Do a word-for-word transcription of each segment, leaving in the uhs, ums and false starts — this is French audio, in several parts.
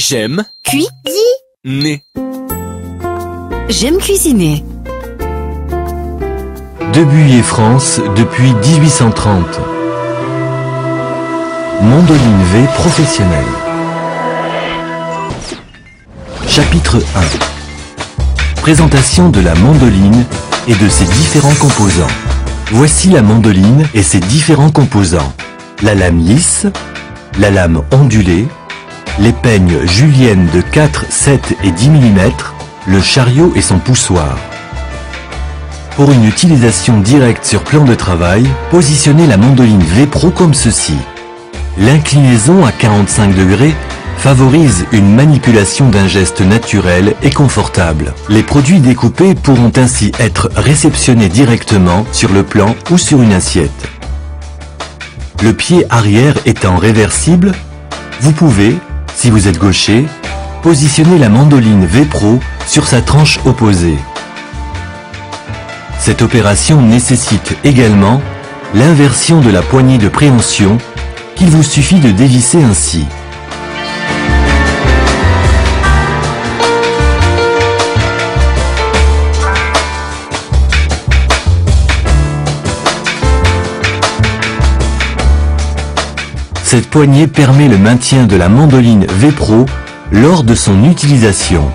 J'aime Cuisiner. J'aime cuisiner. Debuye et France depuis mille huit cent trente. Mandoline V professionnelle. Chapitre un. Présentation de la mandoline et de ses différents composants. Voici la mandoline et ses différents composants. La lame lisse, la lame ondulée, les peignes juliennes de quatre, sept et dix millimètres, le chariot et son poussoir. Pour une utilisation directe sur plan de travail, positionnez la mandoline V Pro comme ceci. L'inclinaison à quarante-cinq degrés favorise une manipulation d'un geste naturel et confortable. Les produits découpés pourront ainsi être réceptionnés directement sur le plan ou sur une assiette. Le pied arrière étant réversible, vous pouvez, si vous êtes gaucher, positionner la mandoline V Pro sur sa tranche opposée. Cette opération nécessite également l'inversion de la poignée de préhension qu'il vous suffit de dévisser ainsi. Cette poignée permet le maintien de la mandoline V Pro lors de son utilisation.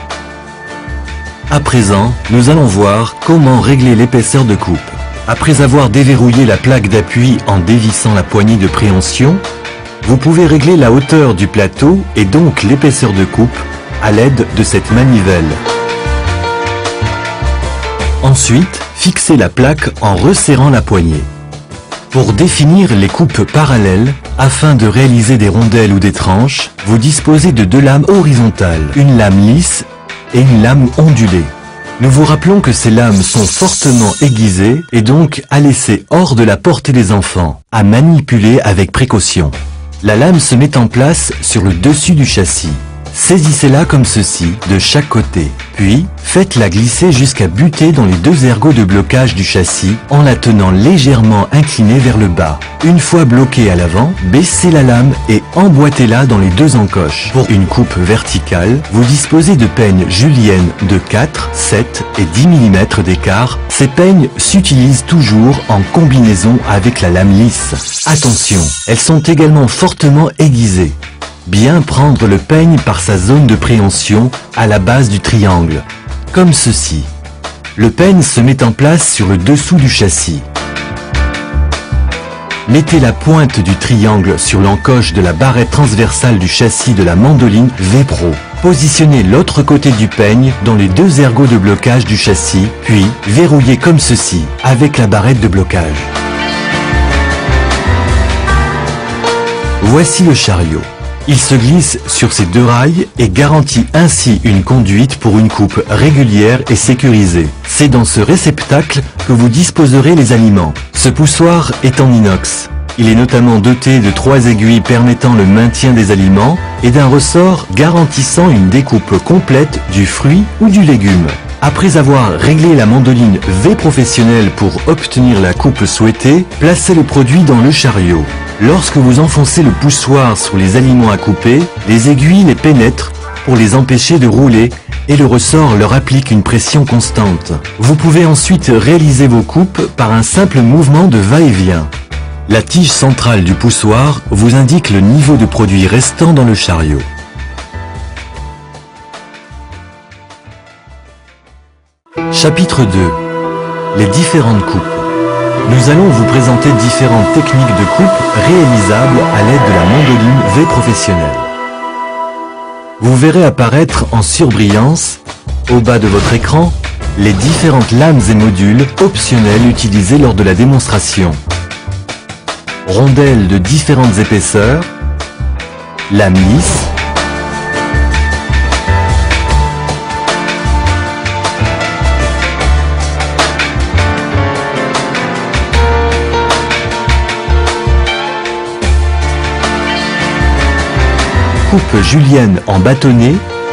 À présent, nous allons voir comment régler l'épaisseur de coupe. Après avoir déverrouillé la plaque d'appui en dévissant la poignée de préhension, vous pouvez régler la hauteur du plateau et donc l'épaisseur de coupe à l'aide de cette manivelle. Ensuite, fixez la plaque en resserrant la poignée. Pour définir les coupes parallèles, afin de réaliser des rondelles ou des tranches, vous disposez de deux lames horizontales, une lame lisse et une lame ondulée. Nous vous rappelons que ces lames sont fortement aiguisées et donc à laisser hors de la portée des enfants, à manipuler avec précaution. La lame se met en place sur le dessus du châssis. Saisissez-la comme ceci, de chaque côté. Puis, faites-la glisser jusqu'à buter dans les deux ergots de blocage du châssis en la tenant légèrement inclinée vers le bas. Une fois bloquée à l'avant, baissez la lame et emboîtez-la dans les deux encoches. Pour une coupe verticale, vous disposez de peignes juliennes de quatre, sept et dix millimètres d'écart. Ces peignes s'utilisent toujours en combinaison avec la lame lisse. Attention, elles sont également fortement aiguisées. Bien prendre le peigne par sa zone de préhension à la base du triangle, comme ceci. Le peigne se met en place sur le dessous du châssis. Mettez la pointe du triangle sur l'encoche de la barrette transversale du châssis de la mandoline V Pro. Positionnez l'autre côté du peigne dans les deux ergots de blocage du châssis, puis verrouillez comme ceci, avec la barrette de blocage. Voici le chariot. Il se glisse sur ses deux rails et garantit ainsi une conduite pour une coupe régulière et sécurisée. C'est dans ce réceptacle que vous disposerez les aliments. Ce poussoir est en inox. Il est notamment doté de trois aiguilles permettant le maintien des aliments et d'un ressort garantissant une découpe complète du fruit ou du légume. Après avoir réglé la mandoline V professionnelle pour obtenir la coupe souhaitée, placez le produit dans le chariot. Lorsque vous enfoncez le poussoir sur les aliments à couper, les aiguilles les pénètrent pour les empêcher de rouler et le ressort leur applique une pression constante. Vous pouvez ensuite réaliser vos coupes par un simple mouvement de va-et-vient. La tige centrale du poussoir vous indique le niveau de produit restant dans le chariot. Chapitre deux. Les différentes coupes. Nous allons vous présenter différentes techniques de coupe réalisables à l'aide de la mandoline V professionnelle. Vous verrez apparaître en surbrillance, au bas de votre écran, les différentes lames et modules optionnels utilisés lors de la démonstration. Rondelles de différentes épaisseurs, lames lisses, coupe julienne en bâtonnet,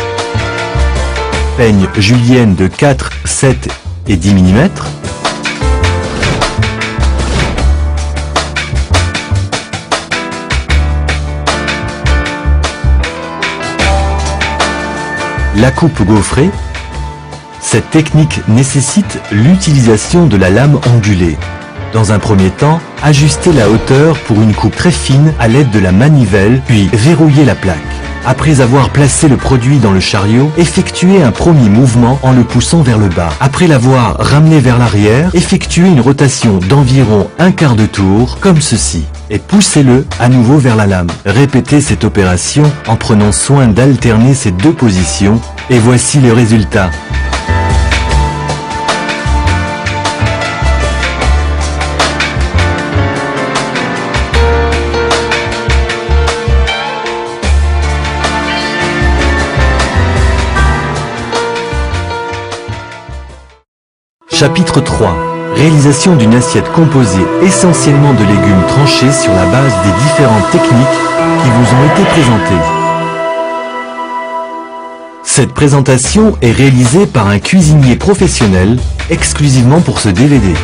peigne julienne de quatre, sept et dix millimètres, La coupe gaufrée. Cette technique nécessite l'utilisation de la lame ondulée. Dans un premier temps, ajustez la hauteur pour une coupe très fine à l'aide de la manivelle, puis verrouillez la plaque. Après avoir placé le produit dans le chariot, effectuez un premier mouvement en le poussant vers le bas. Après l'avoir ramené vers l'arrière, effectuez une rotation d'environ un quart de tour, comme ceci, et poussez-le à nouveau vers la lame. Répétez cette opération en prenant soin d'alterner ces deux positions, et voici le résultat. Chapitre trois. Réalisation d'une assiette composée essentiellement de légumes tranchés sur la base des différentes techniques qui vous ont été présentées. Cette présentation est réalisée par un cuisinier professionnel, exclusivement pour ce D V D.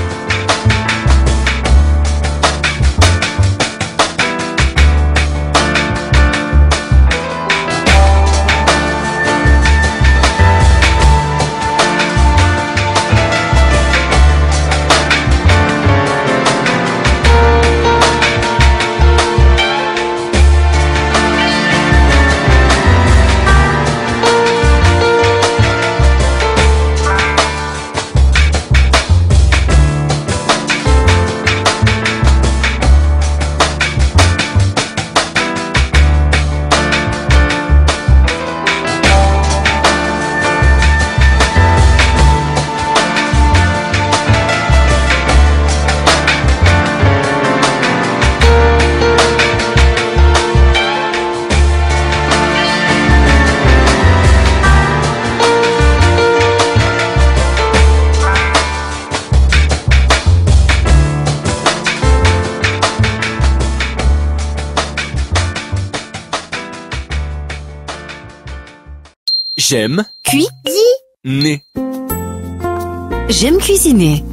J'aime Cuisiner. né. J'aime cuisiner.